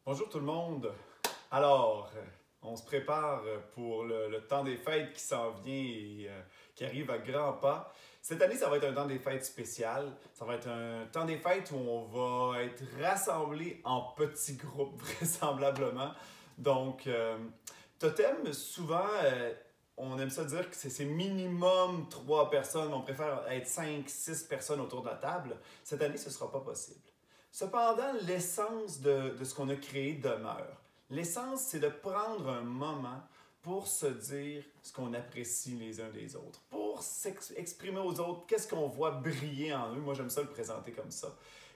Bonjour tout le monde. Alors, on se prépare pour le temps des fêtes qui s'en vient et qui arrive à grands pas. Cette année, ça va être un temps des fêtes spécial. Ça va être un temps des fêtes où on va être rassemblés en petits groupes, vraisemblablement. Donc, Totem, souvent, on aime ça dire que c'est minimum 3 personnes. On préfère être 5, 6 personnes autour de la table. Cette année, ce ne sera pas possible. Cependant, l'essence de ce qu'on a créé demeure. L'essence, c'est de prendre un moment pour se dire ce qu'on apprécie les uns des autres, pour s'exprimer aux autres, qu'est-ce qu'on voit briller en eux. Moi, j'aime ça le présenter comme ça.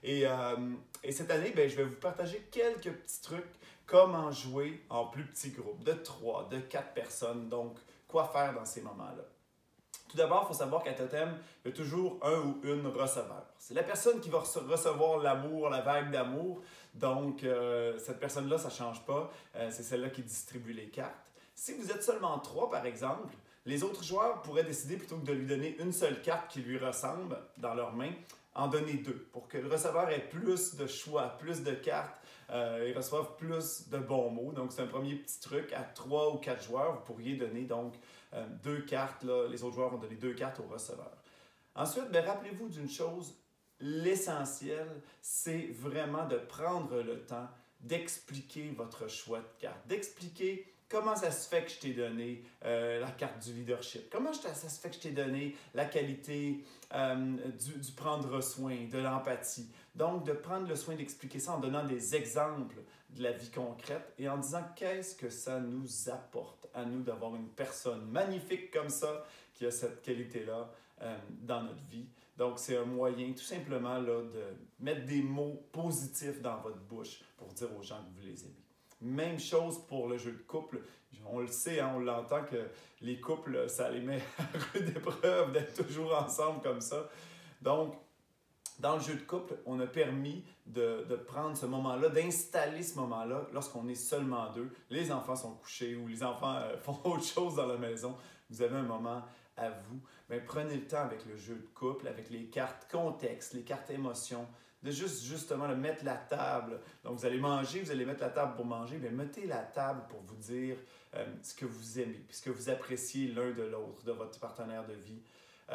Et cette année, je vais vous partager quelques petits trucs, comment jouer en plus petits groupes, de 3, de 4 personnes. Donc, quoi faire dans ces moments-là. Tout d'abord, il faut savoir qu'à Totem, il y a toujours un ou une receveur. C'est la personne qui va recevoir l'amour, la vague d'amour. Donc, cette personne-là, ça ne change pas. C'est celle-là qui distribue les cartes. Si vous êtes seulement 3, par exemple, les autres joueurs pourraient décider, plutôt que de lui donner une seule carte qui lui ressemble dans leurs mains, en donner 2 pour que le receveur ait plus de choix, plus de cartes et reçoive plus de bons mots. Donc, c'est un premier petit truc. À 3 ou 4 joueurs, vous pourriez donner donc 2 cartes. Là. Les autres joueurs vont donner 2 cartes au receveur. Ensuite, rappelez-vous d'une chose, l'essentiel, c'est vraiment de prendre le temps d'expliquer votre choix de carte, d'expliquer comment ça se fait que je t'ai donné la carte du leadership, comment ça se fait que je t'ai donné la qualité du prendre soin, de l'empathie. Donc, de prendre le soin d'expliquer ça en donnant des exemples de la vie concrète et en disant qu'est-ce que ça nous apporte à nous d'avoir une personne magnifique comme ça qui a cette qualité-là dans notre vie. Donc, c'est un moyen tout simplement là, de mettre des mots positifs dans votre bouche pour dire aux gens que vous les aimez. Même chose pour le jeu de couple. On le sait, on l'entend que les couples, ça les met à rude épreuve d'être toujours ensemble comme ça. Donc, dans le jeu de couple, on a permis de prendre ce moment-là, d'installer ce moment-là lorsqu'on est seulement 2. Les enfants sont couchés ou les enfants font autre chose dans la maison. Vous avez un moment à vous. Prenez le temps avec le jeu de couple, avec les cartes contexte, les cartes émotions, de justement mettre la table. Donc, vous allez manger, vous allez mettre la table pour manger. Mettez la table pour vous dire ce que vous aimez, puis ce que vous appréciez l'un de l'autre, de votre partenaire de vie.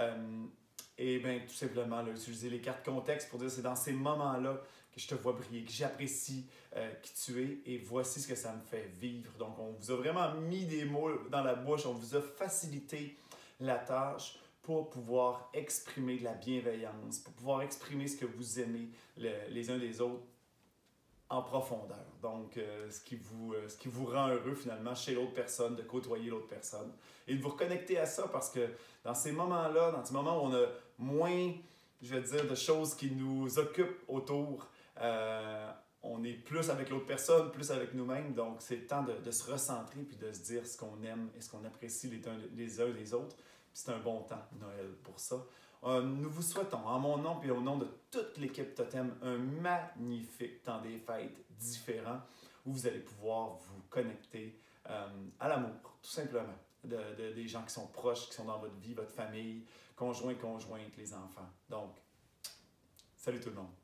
Et tout simplement, là, utiliser les cartes contexte pour dire c'est dans ces moments-là que je te vois briller, que j'apprécie qui tu es et voici ce que ça me fait vivre. Donc, on vous a vraiment mis des mots dans la bouche, on vous a facilité la tâche pour pouvoir exprimer de la bienveillance, pour pouvoir exprimer ce que vous aimez les uns des autres en profondeur. Donc, ce qui vous rend heureux finalement chez l'autre personne, de côtoyer l'autre personne et de vous reconnecter à ça parce que dans ces moments-là, dans ces moments où on a moins, je vais dire, de choses qui nous occupent autour, on est plus avec l'autre personne, plus avec nous-mêmes. Donc, c'est le temps de se recentrer puis de se dire ce qu'on aime et ce qu'on apprécie les uns des autres. Puis c'est un bon temps, Noël, pour ça. Nous vous souhaitons, en mon nom et au nom de toute l'équipe Totem, un magnifique temps des fêtes différent où vous allez pouvoir vous connecter à l'amour, tout simplement, des gens qui sont proches, qui sont dans votre vie, votre famille, conjoint, conjointe, les enfants. Donc, salut tout le monde.